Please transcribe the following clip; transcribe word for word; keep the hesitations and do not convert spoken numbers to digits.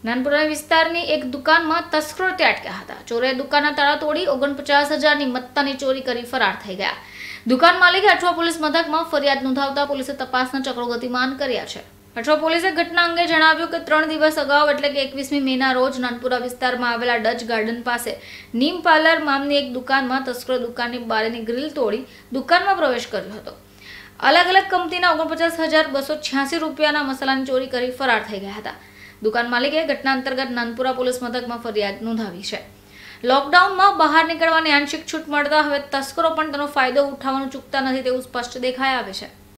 નાનપુરા વિસ્તારની એક દુકાનમાં તસ્કરો ત્યાટક્યા હતા। ચોરે દુકાનના તાળા તોડી ઓગણપચાસ હજારની મત્તાની ચોરી કરી ફરાર થઈ ગયા। દુકાન માલિકે અઠવા પોલીસ મથકમાં ફરિયાદ નોંધાવતા પોલીસે તપાસના ચક્રો ગતિમાન કર્યા છે। અઠવા પોલીસે ઘટના અંગે જણાવ્યું કે ત્રણ દિવસ અગાઉ એટલે કે એકવીસમી મેના રોજ નાનપુરા વિસ્તારમાં આવેલા ડચ ગાર્ડન પાસે નીમ પાર્લર નામની એક દુકાનમાં તસ્કરો દુકાનની બારીની ગ્રીલ તોડી દુકાનમાં પ્રવેશ કર્યો હતો। અલગ અલગ કંપનીના ઓગણપચાસ હજાર બસો છ્યાસી રૂપિયાના મસાલાની ચોરી કરી ફરાર થઈ ગયા હતા। દુકાન માલિકે ઘટના અંતર્ગત નાનપુરા પોલીસ મથકમાં ફરિયાદ નોંધાવી છે। લોકડાઉનમાં બહાર નીકળવાની આંશિક છૂટ મળતા હવે તસ્કરો પણ તેનો ફાયદો ઉઠાવવાનું ચૂકતા નથી તેવું સ્પષ્ટ દેખાઈ આવે છે।